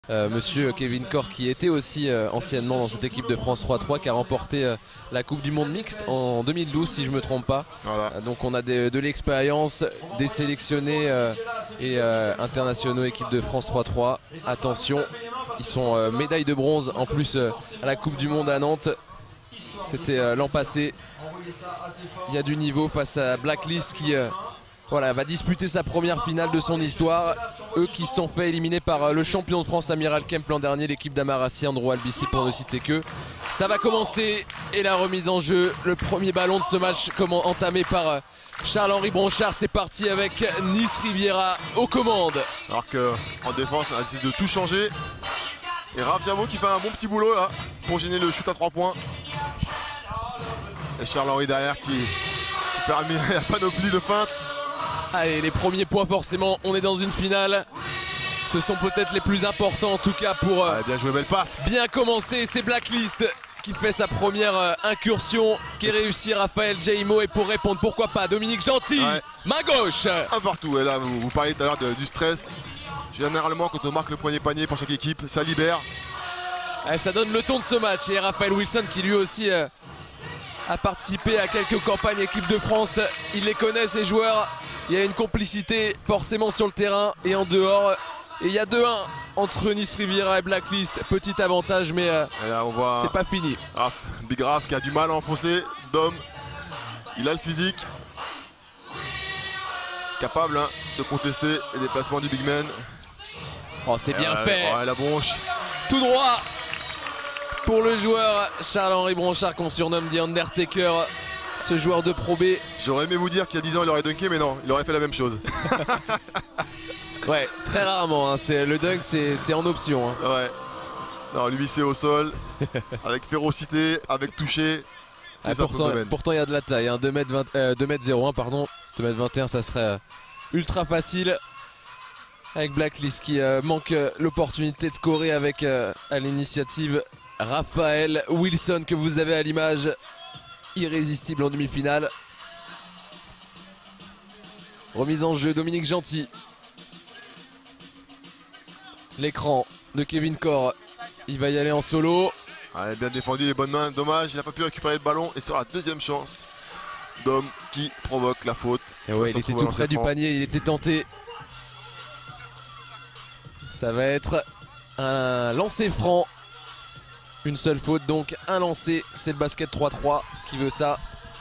Monsieur Kevin Corr, qui était aussi anciennement dans cette équipe de France 3-3, qui a remporté la Coupe du Monde mixte en 2012 si je ne me trompe pas. Voilà. Donc on a de l'expérience, des sélectionnés et internationaux équipe de France 3-3. Attention, ils sont médaille de bronze en plus à la Coupe du Monde à Nantes. C'était l'an passé. Il y a du niveau face à Blacklist qui voilà, va disputer sa première finale de son histoire. Eux qui se sont fait éliminer par le champion de France Amiral Kemp l'an dernier, l'équipe d'Amarassi, Andro Albici pour ne citer que. Ça va commencer et la remise en jeu. Le premier ballon de ce match entamé par Charles-Henri Bronchard. C'est parti avec Nice Riviera aux commandes. Alors qu'en défense, on a décidé de tout changer. Et Raph Jamo qui fait un bon petit boulot là pour gêner le shoot à 3 points. Et Charles-Henri derrière qui termine la panoplie de feintes. Allez, les premiers points forcément, on est dans une finale. Ce sont peut-être les plus importants en tout cas pour bien joué, belle passe. Bien commencer. C'est Blacklist qui fait sa première incursion, qui réussit Raphaël Jaimo. Et pour répondre, pourquoi pas, Dominique Gentil, main gauche. Un partout, et là vous parliez tout à l'heure du stress. Généralement quand on marque le premier panier pour chaque équipe, ça libère. Ça donne le ton de ce match. Et Raphaël Wilson qui lui aussi a participé à quelques campagnes équipe de France. Il les connaît ces joueurs. Il y a une complicité forcément sur le terrain et en dehors. Et il y a 2-1 entre Nice Riviera et Blacklist. Petit avantage, mais c'est pas fini. Big Raph qui a du mal à enfoncer. Dom, il a le physique. Capable de contester les déplacements du big man. Oh, c'est bien fait. La bronche. Tout droit pour le joueur Charles-Henri Bronchard qu'on surnomme The Undertaker. Ce joueur de Pro B. J'aurais aimé vous dire qu'il y a 10 ans il aurait dunké, mais non, il aurait fait la même chose. Ouais, très rarement, le dunk c'est en option. Ouais. Non, lui c'est au sol, avec férocité, avec toucher. Pourtant il y a de la taille, 2m01 pardon, 2m21 ça serait ultra facile. Avec Blacklist qui manque l'opportunité de scorer avec à l'initiative Raphaël Wilson que vous avez à l'image. Irrésistible en demi-finale. Remise en jeu, Dominique Gentil. L'écran de Kevin Corr. Il va y aller en solo. Bien défendu, les bonnes mains. Dommage, il n'a pas pu récupérer le ballon. Et sur la deuxième chance, Dom qui provoque la faute. Et ouais, il était tout près du panier, il était tenté. Ça va être un lancer franc. Une seule faute, donc un lancer. C'est le basket 3-3 qui veut ça.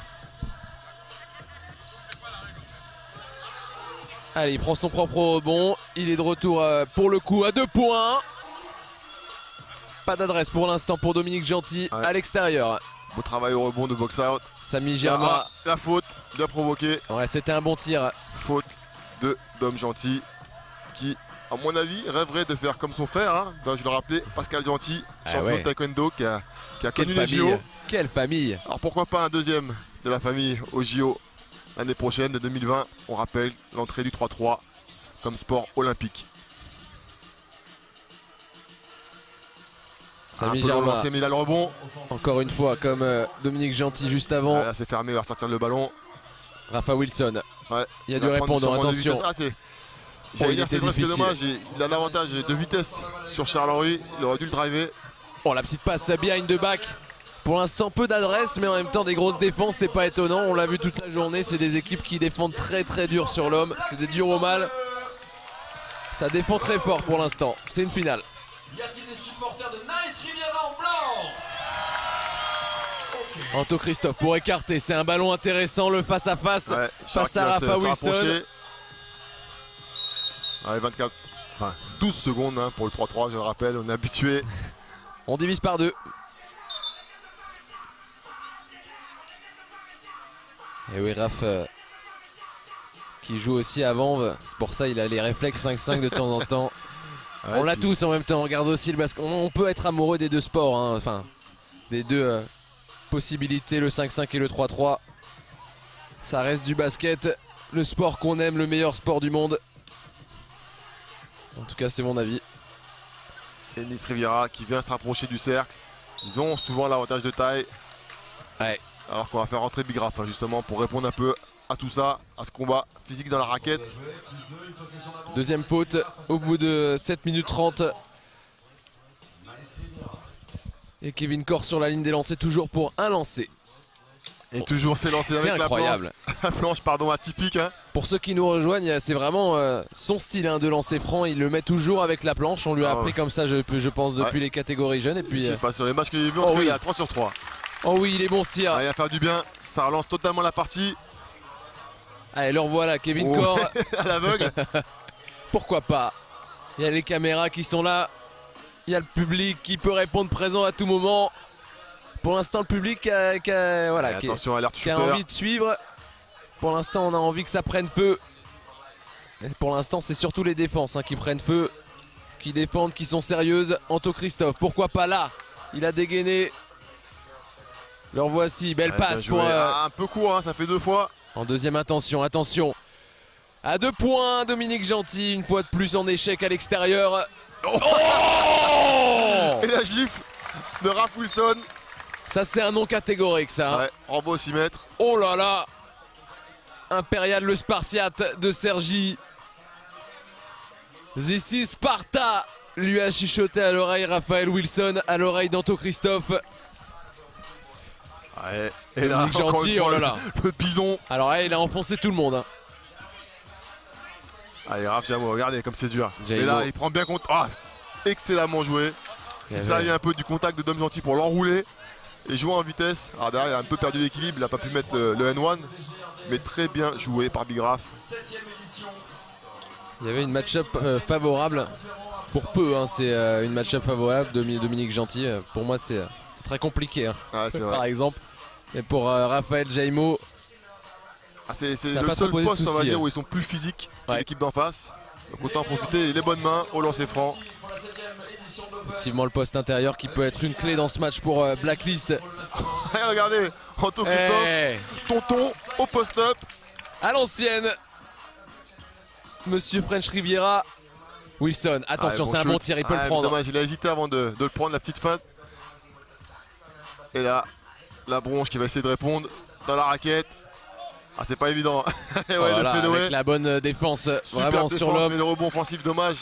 Allez, il prend son propre rebond. Il est de retour pour le coup à 2 points. Pas d'adresse pour l'instant pour Dominique Gentil à l'extérieur. Beau travail au rebond de box-out. Samy Germain. La faute, bien provoquée. Ouais, c'était un bon tir. Faute de Dom Gentil qui, à mon avis, rêverait de faire comme son frère, je le rappelais, Pascal Gentil, champion de taekwondo qui a connu les JO. Quelle famille! Alors pourquoi pas un deuxième de la famille aux JO l'année prochaine de 2020. On rappelle l'entrée du 3-3 comme sport olympique. Samy Germain. Mais il a le rebond. Encore une fois, comme Dominique Gentil juste avant. Là c'est fermé, il va ressortir le ballon. Rafa Wilson. Il y a du répondant, attention. J'allais dire c'est presque dommage, il a l'avantage de vitesse sur Charles-Henri, il aurait dû le driver. Oh, la petite passe behind the back. Pour l'instant peu d'adresse mais en même temps des grosses défenses, c'est pas étonnant. On l'a vu toute la journée, c'est des équipes qui défendent très très dur sur l'homme. C'est des durs au mal. Ça défend très fort pour l'instant, c'est une finale. Y a-t-il des supporters de Nice Riviera en blanc? Anto Christophe pour écarter, c'est un ballon intéressant, le face-à-face face à Rafa Wilson. 12 secondes pour le 3-3, je le rappelle, on est habitué. On divise par 2. Et oui, Raph qui joue aussi avant, c'est pour ça il a les réflexes 5-5 de temps en temps. On l'a tous en même temps, on regarde aussi le basket. On peut être amoureux des deux sports, enfin des deux possibilités, le 5-5 et le 3-3. Ça reste du basket, le sport qu'on aime, le meilleur sport du monde. En tout cas, c'est mon avis. Et Nice Riviera qui vient se rapprocher du cercle. Ils ont souvent l'avantage de taille. Alors qu'on va faire rentrer Big Raph justement pour répondre un peu à tout ça, à ce combat physique dans la raquette. Deuxième faute au bout de 7 minutes 30. Et Kevin Corr sur la ligne des lancers, toujours pour un lancer. Et toujours c'est lancé avec incroyable. La planche pardon, atypique. Hein. Pour ceux qui nous rejoignent, c'est vraiment son style de lancer franc. Il le met toujours avec la planche. On lui a appris comme ça, je pense, depuis les catégories jeunes. Et puis, je sais pas, sur les matchs que j'ai vus, il est à 3 sur 3. Oh oui, il est bon ce tir. Il va faire du bien. Ça relance totalement la partie. Allez, le revoilà, Kevin Corr. À l'aveugle. Pourquoi pas? Il y a les caméras qui sont là. Il y a le public qui peut répondre présent à tout moment. Pour l'instant, le public qui a envie de suivre. Pour l'instant, on a envie que ça prenne feu. Et pour l'instant, c'est surtout les défenses qui prennent feu, qui défendent, qui sont sérieuses. Anto Christophe, pourquoi pas là? Il a dégainé. Le voici, belle passe pour... un peu court, ça fait 2 fois. En deuxième intention, attention. À 2 points, Dominique Gentil, une fois de plus en échec à l'extérieur. Oh et la gifle de Raph Wilson. Ça, c'est un nom catégorique, ça. Ouais, en beau 6 mètres. Oh là là. Impérial le Spartiate de Sergi. This is Sparta, lui a chuchoté à l'oreille Raphaël Wilson, à l'oreille d'Anto Christophe. Ouais. Et là, Gentil, oh là là. Le bison. Alors il a enfoncé tout le monde. Allez, Raph Jamo, regardez comme c'est dur. Et là, il prend bien compte. Oh, excellemment joué. C'est ça, il y a un peu du contact de Dom Gentil pour l'enrouler et jouer en vitesse. Alors derrière, il a un peu perdu l'équilibre, il n'a pas pu mettre le N1, mais très bien joué par Big Raph. Il y avait une match-up favorable. Pour peu, c'est une match-up favorable de Dominique Gentil. Pour moi, c'est très compliqué. Par exemple. Et pour Raphaël Jaimo, c'est le seul poste, on va dire, où ils sont plus physiques que l'équipe d'en face. Donc autant profiter les bonnes mains au lancer franc. Effectivement, le poste intérieur qui peut être une clé dans ce match pour Blacklist. Regardez, Anto Christophe, tonton au post-up. À l'ancienne. Monsieur French Riviera. Wilson, attention, c'est un bon tir, il peut le prendre. Dommage, il a hésité avant de le prendre, la petite feinte. Et là, la bronche qui va essayer de répondre dans la raquette. Ah, c'est pas évident. Et ouais, voilà, avec la bonne défense, vraiment sur l'homme. Mais le rebond offensif, dommage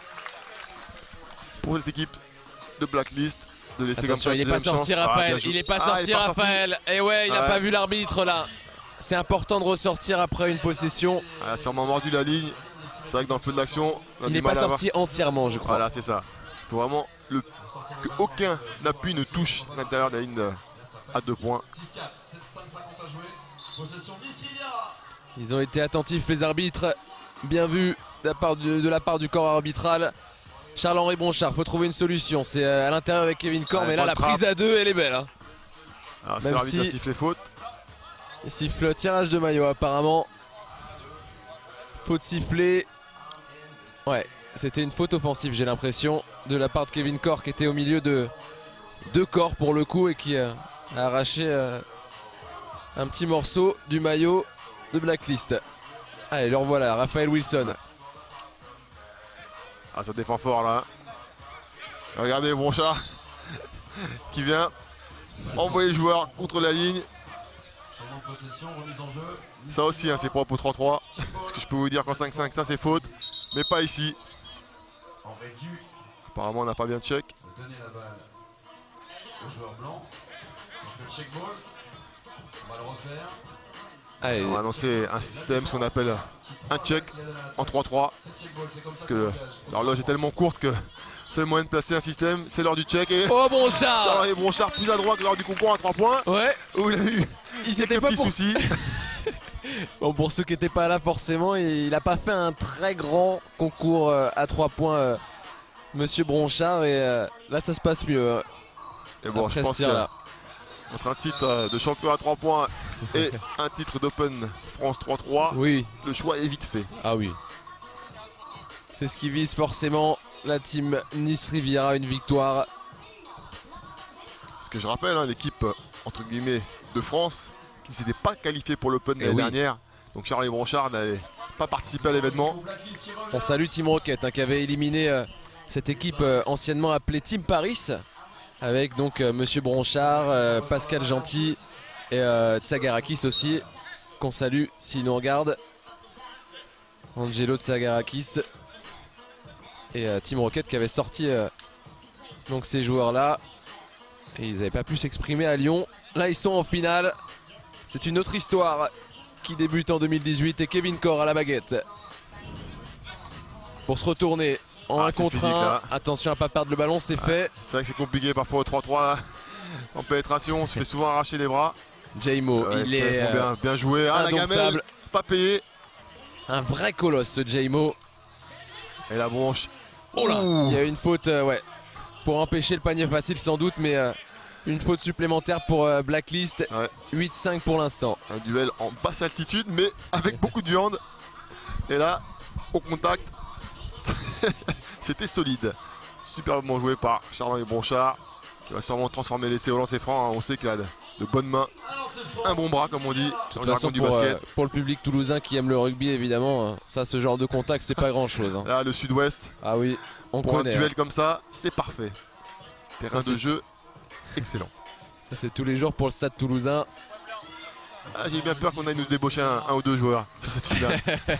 pour les équipes de Blacklist de laisser comme ça. Il n'est pas sorti, Raphaël. Il n'est pas sorti, Raphaël. Et ouais, il n'a pas vu l'arbitre là. C'est important de ressortir après une possession. Il a sûrement mordu la ligne. C'est vrai que dans le feu de l'action, il n'est pas sorti entièrement, je crois. Voilà, c'est ça. Il faut vraiment qu'aucun appui ne touche l'intérieur de la ligne à 2 points. Ils ont été attentifs, les arbitres. Bien vu de la part du corps arbitral. Charles-Henri Bronchard, faut trouver une solution. C'est à l'intérieur avec Kevin Corr, mais là la prise à 2, elle est belle. Alors, même si l'arbitre a sifflé faute. Il siffle tirage de maillot apparemment. Faute sifflée. Ouais, c'était une faute offensive, j'ai l'impression, de la part de Kevin Corr qui était au milieu de 2 corps pour le coup et qui a arraché un petit morceau du maillot de Blacklist. Allez, le revoilà, Raphaël Wilson. Ah, ça défend fort là. Regardez Bronchard qui vient envoyer le joueur contre la ligne. Ça aussi, c'est propre au 3-3. Ce que je peux vous dire qu'en 5-5, ça c'est faute, mais pas ici. Apparemment, on n'a pas bien de check. Allez. On va annoncer un système, ce qu'on appelle un check en 3-3. Parce que l'horloge est tellement courte que seul moyen de placer un système, c'est l'heure du check. Et oh Bronchard, Charles Bronchard plus à droite que lors du concours à 3 points. Ouais. Où il a eu quelques petits soucis. Bon, pour ceux qui n'étaient pas là forcément, il n'a pas fait un très grand concours à 3 points, Monsieur Bronchard. Et là, ça se passe mieux. Et bon, je pense que entre un titre de champion à 3 points et un titre d'Open France 3-3, oui, le choix est vite fait. Ah oui. C'est ce qui vise forcément la team Nice Riviera, une victoire. Ce que je rappelle, l'équipe entre guillemets de France qui ne s'était pas qualifiée pour l'Open l'année dernière. Donc Charles Bronchard n'avait pas participé à l'événement. On salue Team Rocket qui avait éliminé cette équipe anciennement appelée Team Paris. Avec donc Monsieur Bronchard, Pascal Gentil et Tsagarakis aussi, qu'on salue s'il nous regarde. Angelo Tsagarakis et Team Rocket qui avait sorti donc ces joueurs-là. Et ils n'avaient pas pu s'exprimer à Lyon. Là, ils sont en finale. C'est une autre histoire qui débute en 2018 et Kevin Corr à la baguette. Pour se retourner en 1 contre 1. Attention à ne pas perdre le ballon, c'est fait. C'est vrai que c'est compliqué parfois au 3-3 en pénétration. On se fait souvent arracher les bras. Jaymo, il est bien joué. Ah, la gamelle, pas payé. Un vrai colosse ce Jaymo. Et la bronche. Oh là, il y a une faute pour empêcher le panier facile sans doute, mais une faute supplémentaire pour Blacklist. 8-5 pour l'instant. Un duel en basse altitude mais avec beaucoup de viande. Et là, au contact, c'était solide. Superbement joué par Charles Bronchard, qui va sûrement transformer l'essai au lancer franc. On sait qu'il a de bonnes mains, un bon bras comme on dit. De toute façon, pour le public toulousain qui aime le rugby évidemment, ça, ce genre de contact, c'est pas grand chose. Hein. Là, le sud-ouest, ah oui, on pour connaît, un duel comme ça, c'est parfait. Terrain de jeu excellent. Ça, c'est tous les jours pour le stade toulousain. Ah, j'ai bien peur qu'on aille nous débaucher un ou deux joueurs sur cette finale.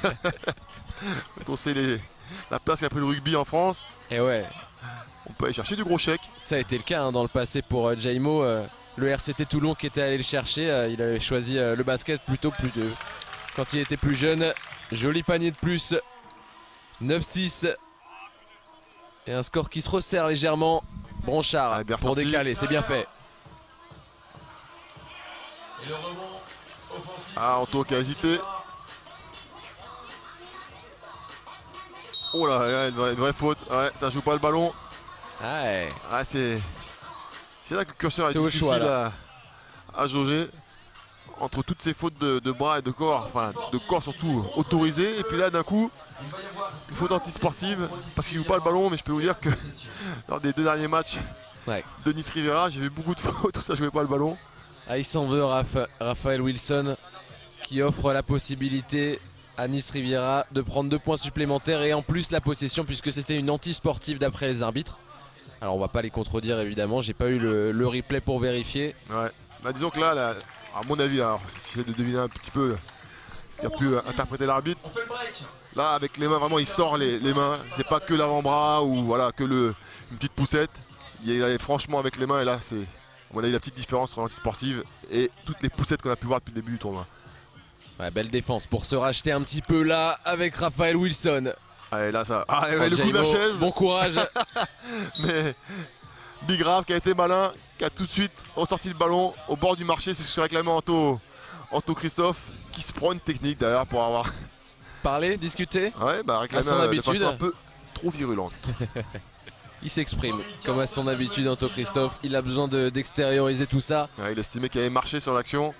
On sait la place qu'a pris le rugby en France. Et ouais. On peut aller chercher du gros chèque. Ça a été le cas dans le passé pour Jaymo. Le RCT Toulon qui était allé le chercher, il avait choisi le basket plutôt quand il était plus jeune. Joli panier de plus. 9-6. Et un score qui se resserre légèrement. Bronchard pour décaler, c'est bien fait. Et le rebond offensif. Ah, Anto qui a hésité. Oh là, une vraie faute. Ouais, ça joue pas le ballon. Ouais. Ah, c'est là que le curseur est difficile à jauger. Entre toutes ces fautes de bras et de corps, enfin de corps surtout autorisées. Et puis là, d'un coup, une faute antisportive parce qu'il joue pas le ballon. Mais je peux vous dire que lors des 2 derniers matchs de Nice Riviera, j'ai vu beaucoup de fautes où ça jouait pas le ballon. Ah, il s'en veut, Raphaël Wilson, qui offre la possibilité à Nice Riviera de prendre 2 points supplémentaires et en plus la possession, puisque c'était une anti-sportive d'après les arbitres. Alors on va pas les contredire évidemment, j'ai pas eu le replay pour vérifier. Ouais, bah disons que là à mon avis, alors j'essaie de deviner un petit peu ce qu'a pu interpréter l'arbitre. Là avec les mains, vraiment il sort les mains, c'est pas que l'avant-bras ou voilà que une petite poussette. Il est franchement avec les mains et là c'est à mon avis la petite différence entre l'anti-sportive et toutes les poussettes qu'on a pu voir depuis le début du tournoi. Ouais, belle défense pour se racheter un petit peu là avec Raphaël Wilson. Allez, là ça. Ah, ouais, le coup de la chaise. Bon courage. Mais Big Raph qui a été malin, qui a tout de suite ressorti le ballon au bord du marché. C'est ce que réclamait Anto Christophe, qui se prend une technique d'ailleurs pour avoir parlé, discuté. Ouais, bah réclamer à son habitude. De façon un peu trop virulente. Il s'exprime comme à son habitude, Anto Christophe. Il a besoin d'extérioriser tout ça. Ouais, il estimait qu'il avait marché sur l'action.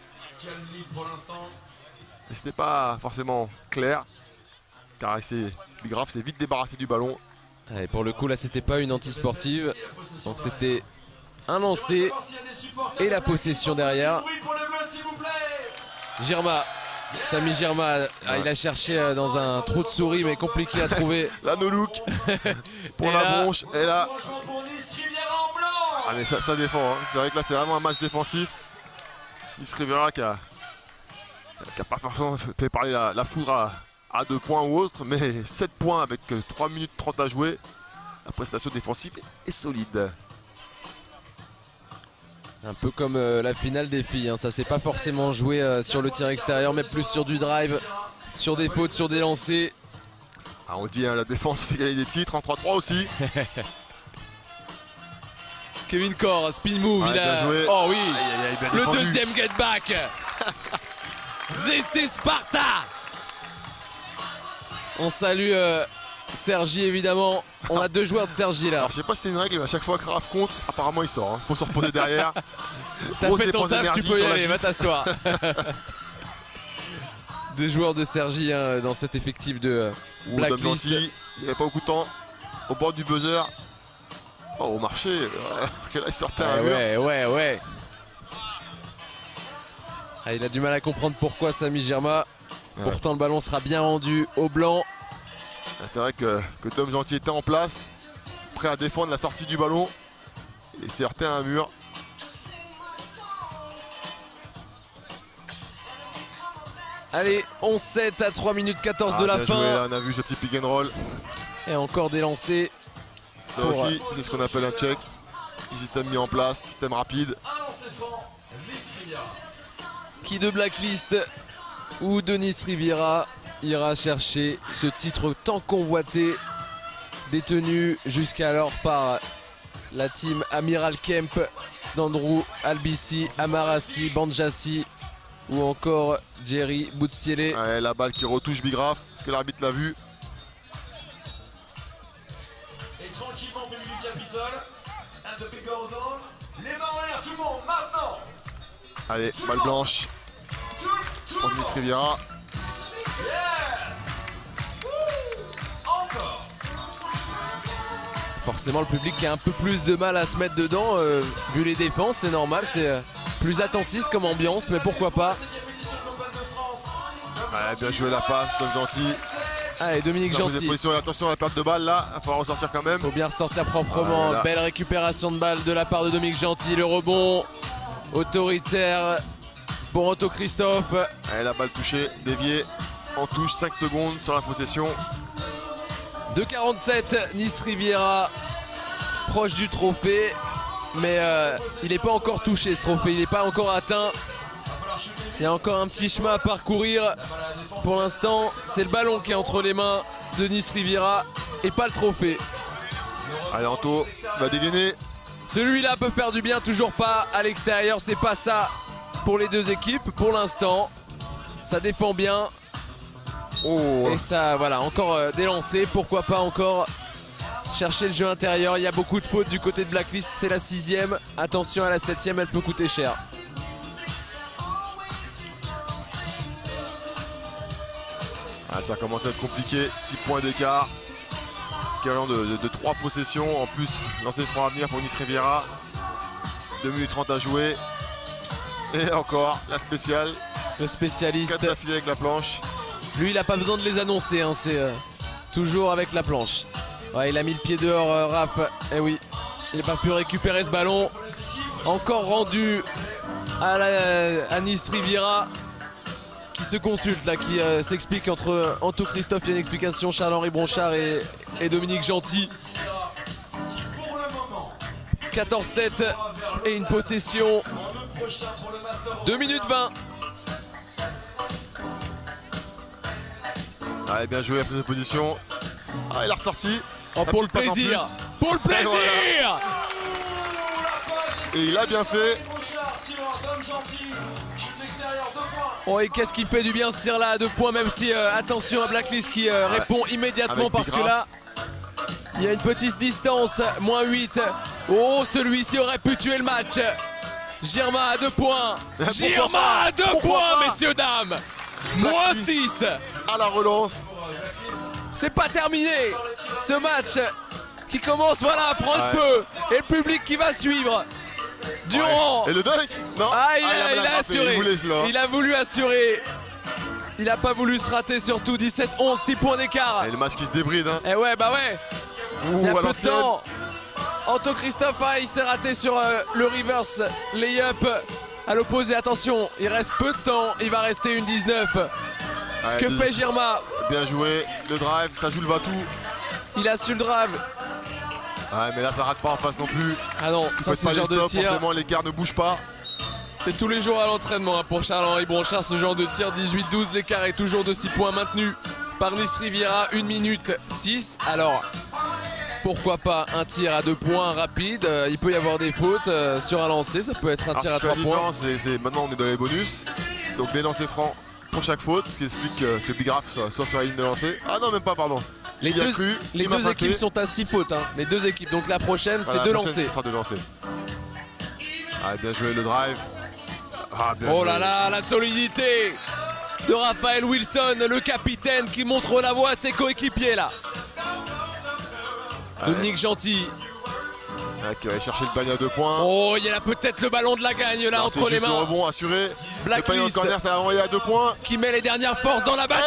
Et ce n'est pas forcément clair. Car Big Raph s'est vite débarrassé du ballon. Et pour le coup là c'était pas une anti-sportive. Donc c'était un lancer et la possession derrière. Girma, Samy Girma, il a cherché dans un trou de souris mais compliqué à trouver. La no look pour la bronche. Et là, ah mais ça défend. Hein. C'est vrai que là c'est vraiment un match défensif. Nice Riviera qui a pas forcément fait parler la foudre à 2 points ou autre, mais 7 points avec 3 minutes 30 à jouer. La prestation défensive est solide. Un peu comme la finale des filles, hein. Ça s'est pas forcément joué sur le tir extérieur, mais plus sur du drive, sur des fautes, sur des lancers. Ah, on dit hein, la défense fait gagner des titres en 3-3 aussi. Kevin Corr, spin move, il a joué. Oh oui, le deuxième get back. ZC Sparta. On salue Sergi évidemment. On a 2 joueurs de Sergi là. Alors, je sais pas si c'est une règle, mais à chaque fois que Raph compte, apparemment il sort. Hein. Faut se reposer derrière. T'as fait ton taf, tu peux y aller, va t'asseoir. 2 joueurs de Sergi hein, dans cet effectif de Blacklist. Il n'y avait pas beaucoup de temps. Au bord du buzzer. Oh, au marché. Là, il sortait un mur. Ouais. Ah, il a du mal à comprendre pourquoi Samy Girma. Ouais. Pourtant le ballon sera bien rendu au blanc. C'est vrai que Tom Gentil était en place, prêt à défendre la sortie du ballon. Et s'est heurté à un mur. Allez, 11-7 à 3 minutes 14 de la fin. Joué, là, on a vu ce petit pick and roll. Et encore des lancers. Ça aussi, c'est ce qu'on appelle un check. Petit système mis en place, système rapide. Qui de Blacklist ou Denis Riviera ira chercher ce titre tant convoité, détenu jusqu'alors par la team Amiral Kemp, d'Andrew Albici, Amarassi, Banjassi ou encore Jerry Boutsiele. Ouais, la balle qui retouche Bigraf, parce que l'arbitre l'a vu. Et tranquillement, début du Capitole. And the big goes on. Les mains en l'air, tout le monde, maintenant. Allez, balle blanche. Pour Denis Riviera. Yes. Encore. Forcément le public qui a un peu plus de mal à se mettre dedans, vu les défenses, c'est normal, c'est plus attentiste comme ambiance, mais pourquoi pas. Ouais, bien joué la passe, Dom Gentil. Allez, Dominique Gentil. Attention à la perte de balle là, il va falloir ressortir quand même. Faut bien ressortir proprement. Voilà. Belle récupération de balle de la part de Dominique Gentil. Le rebond autoritaire pour Anto Christophe. Allez, la balle touchée, déviée, en touche, 5 secondes sur la possession. 2,47, Nice Riviera, proche du trophée, mais il n'est pas encore touché ce trophée, il n'est pas encore atteint. Il y a encore un petit chemin à parcourir. Pour l'instant, c'est le ballon qui est entre les mains de Nice Riviera et pas le trophée. Allez, Anto va dégainer. Celui-là peut faire du bien, toujours pas à l'extérieur, c'est pas ça pour les deux équipes pour l'instant. Ça défend bien. Oh. Et ça, voilà, encore des lancers, pourquoi pas encore chercher le jeu intérieur. Il y a beaucoup de fautes du côté de Blacklist, c'est la 6e. Attention à la 7e, elle peut coûter cher. Ah, ça commence à être compliqué, 6 points d'écart. Équivalent de 3 possessions. En plus, lancer franc à venir pour Nice Riviera. 2 minutes 30 à jouer. Et encore la spéciale. Le spécialiste. 4 affilés avec la planche. Lui, il n'a pas besoin de les annoncer, hein, c'est toujours avec la planche. Ouais, il a mis le pied dehors, Raph. Eh oui, il n'a pas pu récupérer ce ballon. Encore rendu à Nice Riviera, qui se consulte, là, qui s'explique entre Anto Christophe. Il y a une explication, Charles-Henri Bronchard et Dominique Gentil. 14-7 et une possession. 2 minutes 20. Allez, bien joué, la prise de position. Ah, il a ressorti. Oh, pour le plaisir. Pour le plaisir. Et, voilà. Et il a bien fait. Oh, et qu'est-ce qui fait du bien ce tir là à 2 points, même si attention à Blacklist qui répond immédiatement parce que là il y a une petite distance, moins 8. Oh, celui-ci aurait pu tuer le match. Girma à 2 points. Girma à 2 points, messieurs, dames. Moins 6. À la relance. C'est pas terminé. Ce match qui commence, voilà, à prendre feu. Et le public qui va suivre. Durant. Et le dunk. Non. Ah, il a assuré. Il a voulu assurer. Il a pas voulu se rater, surtout 17-11, 6 points d'écart. Et le match qui se débride, hein. Et ouais, bah ouais. Il y a peu de temps. Anto Christophe, il s'est raté sur le reverse layup à l'opposé. Attention, il reste peu de temps. Il va rester une 19. Ouais, que fait Girma? Bien joué. Le drive, ça joue le va-tout. Il a su le drive. Ouais, mais là, ça rate pas en face non plus. Ah non, ça c'est le genre de tir. Forcément, l'écart ne bouge pas. C'est tous les jours à l'entraînement hein, pour Charles-Henri Bronchard, ce genre de tir. 18-12, l'écart est toujours de 6 points maintenu par Nice Riviera. 1 minute 6. Alors, pourquoi pas un tir à 2 points rapide. Il peut y avoir des fautes sur un lancer. Ça peut être un tir à 3 points. Maintenant, on est dans les bonus. Donc, des lancers francs pour chaque faute. Ce qui explique que Bigraf soit sur la ligne de lancer. Ah non, même pas, pardon. Les deux équipes sont à 6 fautes. Hein. Les deux équipes. Donc, la prochaine, c'est 2 lancers. Ça sera 2 lancers. Ah, bien joué le drive. Ah, oh là là, la solidité de Raphaël Wilson, le capitaine qui montre la voie à ses coéquipiers là. Ouais. Dominique Gentil. Ouais, qui va aller chercher le panier à 2 points. Oh, il y a peut-être le ballon de la gagne là entre les mains. Le rebond assuré. Blacklist. Le panier de corner, ça va envoyer à 2 points. Qui met les dernières forces dans la bataille.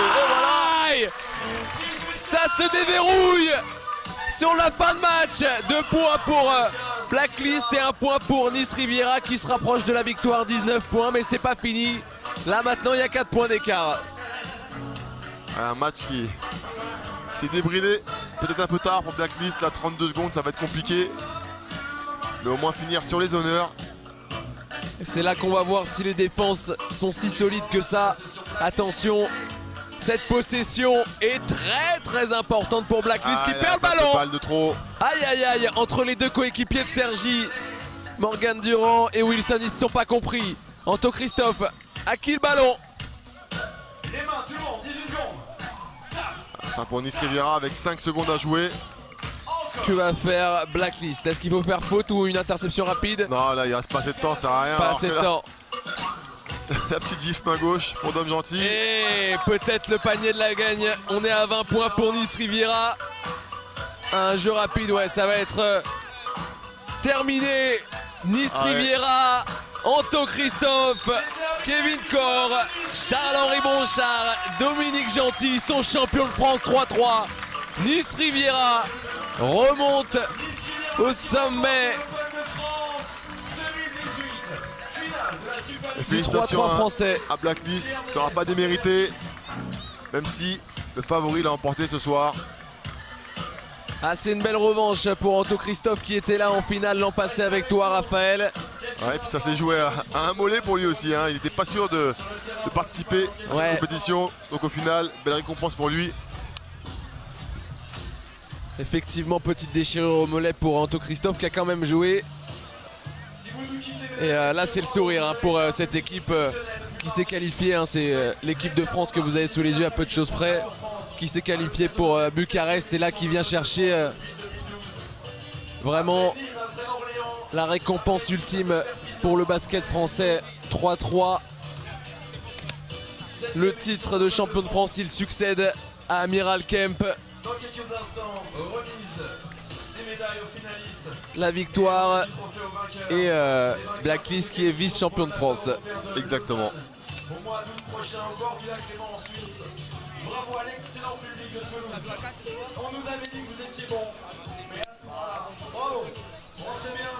Et voilà. Ça se déverrouille sur la fin de match. 2 points pour Blacklist et 1 point pour Nice Riviera qui se rapproche de la victoire. 19 points, mais c'est pas fini. Là maintenant, il y a 4 points d'écart. Un match qui s'est débridé. Peut-être un peu tard pour Blacklist. Là, 32 secondes, ça va être compliqué. mais au moins finir sur les honneurs. C'est là qu'on va voir si les défenses sont si solides que ça. Attention, cette possession est très importante pour Blacklist qui perd le ballon. Balle de trop. Aïe aïe aïe, entre les deux coéquipiers de Sergi, Morgan Durand et Wilson, ils ne se sont pas compris. Anto Christophe, à qui le ballon? Les mains, tout le monde, 18 secondes. Ça pour Nice Riviera avec 5 secondes à jouer. Que va faire Blacklist? Est-ce qu'il faut faire faute ou une interception rapide? Non, là il reste pas assez de temps, ça sert à rien. Pas assez de temps. La petite gifle main gauche pour Dom Gentil. Et peut-être le panier de la gagne. On est à 20 points pour Nice Riviera. Un jeu rapide, ouais, ça va être terminé. Nice Riviera, Anto Christophe, Kevin Corr, Charles-Henri Bonchard, Dominique Gentil sont champions de France 3-3. Nice Riviera remonte au sommet. Félicitations 3-3 français à Blacklist, qui n'aura pas démérité, même si le favori l'a emporté ce soir. Ah, c'est une belle revanche pour Anto Christophe qui était là en finale l'an passé avec toi, Raphaël. Ouais, et puis ça s'est joué à un mollet pour lui aussi, hein. Il n'était pas sûr de participer à cette compétition, donc au final, belle récompense pour lui. Effectivement, petite déchirure au mollet pour Anto Christophe qui a quand même joué. Et là c'est le sourire hein, pour cette équipe qui s'est qualifiée, hein, c'est l'équipe de France que vous avez sous les yeux à peu de choses près, qui s'est qualifiée pour Bucarest et là qui vient chercher vraiment la récompense ultime pour le basket français. 3-3. Le titre de champion de France, il succède à Amiral Kemp. Dans quelques instants, remise des médailles aux finalistes. La victoire et Blacklist qui est vice-champion de France. Exactement. Au mois d'août prochain, au bord du lac Léman en Suisse. Bravo à l'excellent public de Toulouse. On nous avait dit que vous étiez bon. Mais à ce moment-là, bravo. Rentrez bien.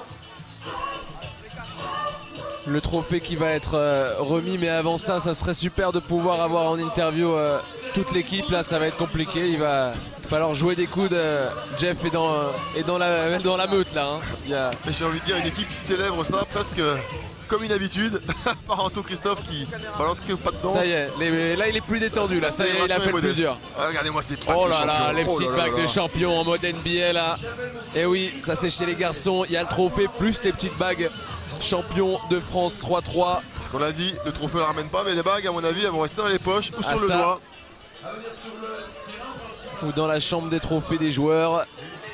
Le trophée qui va être remis, mais avant ça, ça serait super de pouvoir avoir en interview toute l'équipe. Là, ça va être compliqué. Il va falloir jouer des coudes. Jeff est dans la meute là. Hein. Mais j'ai envie de dire une équipe qui célèbre ça presque comme une habitude par Anto Christophe qui balance que pas de danse. Ça y est, là il est plus détendu. Là, ça y est, il a fait le plus dur. Ah, regardez-moi ces packs Oh de là là, champions. les petits Oh là packs là. de champions en mode NBA là. Et oui, ça c'est chez les garçons. Il y a le trophée plus les petites bagues. Champion de France 3-3. Ce qu'on a dit, le trophée ne le ramène pas, mais les bagues, à mon avis, elles vont rester dans les poches ou sur le ça. doigt. Ou dans la chambre des trophées des joueurs.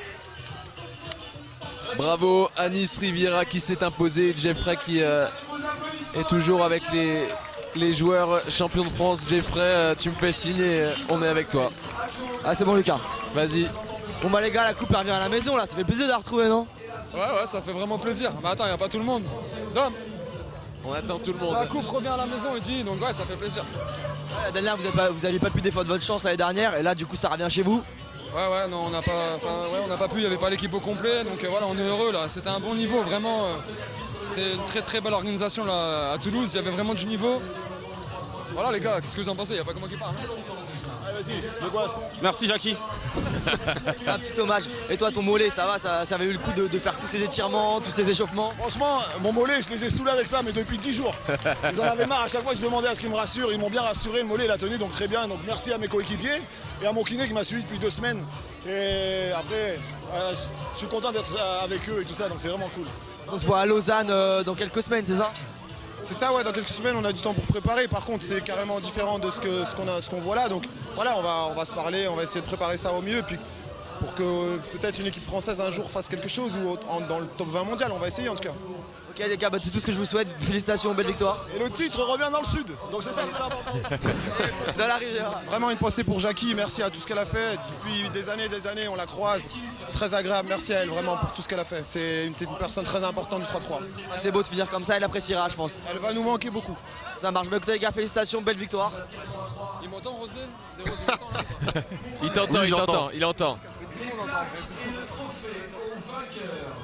Bravo à Nice Riviera qui s'est imposé. Jeffrey qui est toujours avec les joueurs champions de France. Jeffrey, tu me fais signe et on est avec toi. Ah c'est bon Lucas. Vas-y. Bon bah les gars, la coupe elle revient à la maison là, ça fait plaisir de la retrouver non? Ouais, ça fait vraiment plaisir. Mais attends, il n'y a pas tout le monde. Dom, On attend tout le monde. la coupe revient à la maison, il dit, donc ouais, ça fait plaisir. Ouais, la dernière vous n'aviez pas pu défendre votre chance l'année dernière et là du coup ça revient chez vous. Ouais, non, on n'a pas pu, il n'y avait pas l'équipe au complet, donc voilà, on est heureux là. C'était un bon niveau, vraiment. C'était une très belle organisation là à Toulouse, il y avait vraiment du niveau. Voilà les gars, qu'est-ce que vous en pensez? Il n'y a pas comment qui parle. Allez, vas-y, le gosse. Merci Jackie. Un petit hommage. Et toi ton mollet, ça va, ça avait eu le coup de faire tous ces étirements, tous ces échauffements? Franchement, mon mollet, je les ai saoulés avec ça, mais depuis 10 jours. Ils en avaient marre, à chaque fois je demandais à ce qu'ils me rassurent. Ils m'ont bien rassuré, le mollet il a tenu, donc très bien. Donc merci à mes coéquipiers et à mon kiné qui m'a suivi depuis 2 semaines. Et après, je suis content d'être avec eux et tout ça, donc c'est vraiment cool. On se voit à Lausanne dans quelques semaines, c'est ça? C'est ça, ouais, dans quelques semaines on a du temps pour préparer. Par contre, c'est carrément différent de ce qu'on voit là. Donc voilà, on va se parler, on va essayer de préparer ça au mieux. Puis pour que peut-être une équipe française un jour fasse quelque chose ou dans le top 20 mondial, on va essayer en tout cas. Ok les gars, bah, c'est tout ce que je vous souhaite. Félicitations, belle victoire. Et le titre revient dans le sud, donc c'est ça le plus important. Dans la rivière. Vraiment une pensée pour Jackie, merci à tout ce qu'elle a fait. Depuis des années, on la croise. C'est très agréable, merci à elle vraiment pour tout ce qu'elle a fait. C'est une personne très importante du 3-3. Ah, c'est beau de finir comme ça, elle appréciera je pense. Elle va nous manquer beaucoup. Ça marche, bah écoutez les gars, félicitations, belle victoire. Il m'entend Rosdé? Des Roses, il m'entend, là Il t'entend, Oui, il j'entends. t'entend, il entend. Le trophée au vainqueur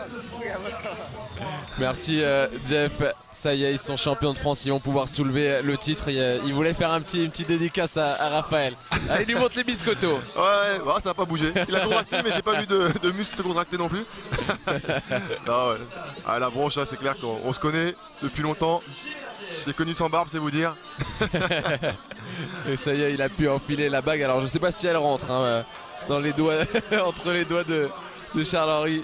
Merci Jeff. Ça y est, ils sont champions de France, ils vont pouvoir soulever le titre. Il voulait faire une petite dédicace à Raphaël. Allez, il lui montre les biscottos. Ouais, bah, ça n'a pas bougé. Il a contracté, mais j'ai pas vu de muscles se contracter non plus. Non, ouais. Ah, la bronche, c'est clair qu'on se connaît depuis longtemps. Je l'ai connu sans barbe, c'est vous dire. Et ça y est, il a pu enfiler la bague. Alors je sais pas si elle rentre hein, dans les doigts, entre les doigts de Charles-Henri.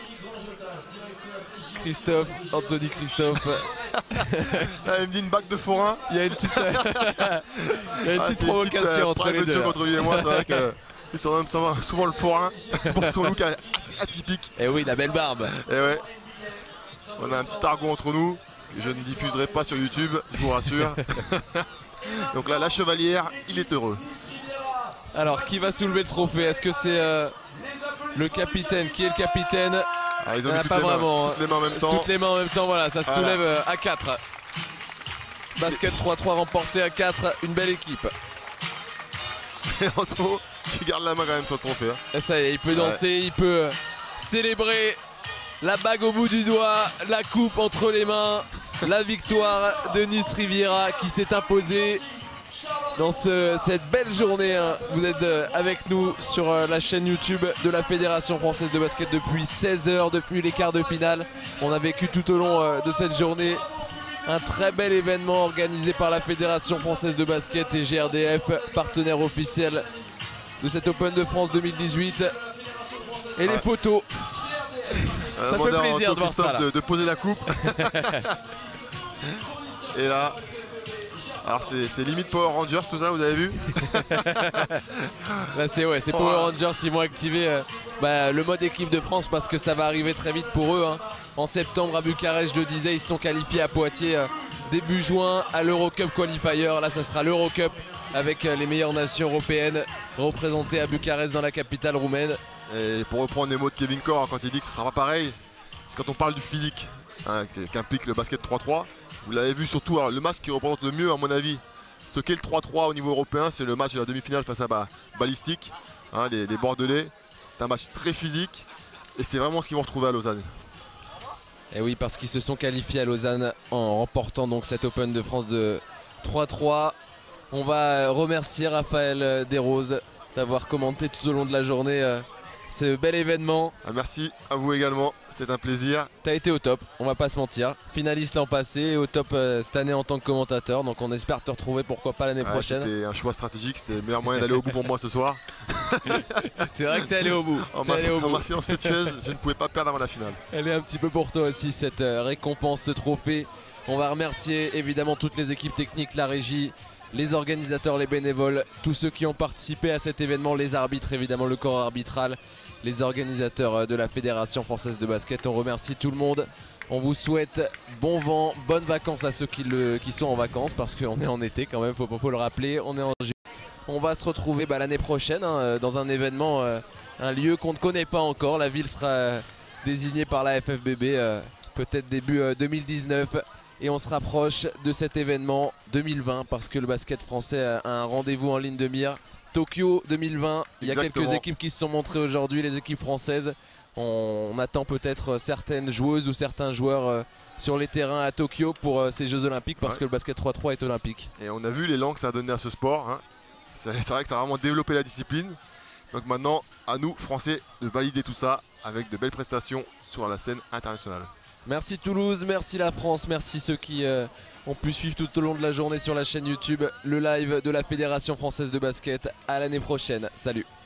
Anthony Christophe. Là, il me dit une bague de forain. Il y a une petite, provocation entre les deux. Entre lui et moi, c'est vrai que il surnomme souvent le forain pour son look assez atypique. Et oui, la belle barbe. Et ouais. On a un petit argot entre nous que je ne diffuserai pas sur YouTube, je vous rassure. Donc là, la chevalière, il est heureux. Alors, qui va soulever le trophée? Est-ce que c'est le capitaine? Qui est le capitaine? Ah, ils ont mis toutes les mains en même temps. Toutes les mains en même temps, voilà, ça se soulève à 4. Basket 3-3 remporté à 4, une belle équipe. Et Anto qui garde la main quand même sur le trophée. Hein. Et ça y est, il peut danser, il peut célébrer la bague au bout du doigt, la coupe entre les mains, la victoire de Nice Riviera qui s'est imposée dans cette belle journée. Hein. Vous êtes avec nous sur la chaîne YouTube de la Fédération Française de Basket depuis 16 h, depuis les quarts de finale. On a vécu tout au long de cette journée un très bel événement organisé par la Fédération Française de Basket et GRDF, partenaire officiel de cet Open de France 2018. Et les photos, ça fait plaisir de voir ça là. De poser la coupe. Et là, alors c'est limite Power Rangers tout ça, vous avez vu? Là c'est Power Rangers, ils vont activer le mode équipe de France parce que ça va arriver très vite pour eux. Hein. En septembre à Bucarest, je le disais, ils se sont qualifiés à Poitiers début juin à l'Eurocup Qualifier. Là ça sera l'Eurocup avec les meilleures nations européennes représentées à Bucarest dans la capitale roumaine. Et pour reprendre les mots de Kevin Corr quand il dit que ce sera pas pareil, c'est quand on parle du physique hein, qu'implique le basket 3-3. Vous l'avez vu surtout, alors, le match qui représente le mieux à mon avis ce qu'est le 3-3 au niveau européen, c'est le match de la demi-finale face à Ballistique, hein, les Bordelais. C'est un match très physique et c'est vraiment ce qu'ils vont retrouver à Lausanne. Et oui, parce qu'ils se sont qualifiés à Lausanne en remportant donc cet Open de France de 3-3. On va remercier Raphaël Desroses d'avoir commenté tout au long de la journée ce bel événement. Merci à vous également, c'était un plaisir. T'as été au top, on va pas se mentir. Finaliste l'an passé et au top cette année en tant que commentateur. Donc on espère te retrouver, pourquoi pas l'année prochaine. C'était un choix stratégique, c'était le meilleur moyen d'aller au bout pour moi ce soir. C'est vrai que t'es allé au bout. En m'asseyant sur cette chaise, je ne pouvais pas perdre avant la finale. Elle est un petit peu pour toi aussi cette récompense, ce trophée. On va remercier évidemment toutes les équipes techniques, la régie, les organisateurs, les bénévoles, tous ceux qui ont participé à cet événement, les arbitres évidemment, le corps arbitral, les organisateurs de la Fédération Française de Basket. On remercie tout le monde. On vous souhaite bon vent, bonnes vacances à ceux qui sont en vacances parce qu'on est en été quand même, faut le rappeler, on est en juillet. On va se retrouver l'année prochaine hein, dans un événement, un lieu qu'on ne connaît pas encore. La ville sera désignée par la FFBB peut-être début 2019. Et on se rapproche de cet événement 2020 parce que le basket français a un rendez-vous en ligne de mire. Tokyo 2020, il y a quelques équipes qui se sont montrées aujourd'hui, les équipes françaises. On attend peut-être certaines joueuses ou certains joueurs sur les terrains à Tokyo pour ces Jeux Olympiques parce que le basket 3-3 est olympique. Et on a vu l'élan que ça a donné à ce sport. Hein. C'est vrai que ça a vraiment développé la discipline. Donc maintenant, à nous, Français, de valider tout ça avec de belles prestations sur la scène internationale. Merci Toulouse, merci la France, merci ceux qui ont pu suivre tout au long de la journée sur la chaîne YouTube le live de la Fédération Française de Basket. À l'année prochaine, salut.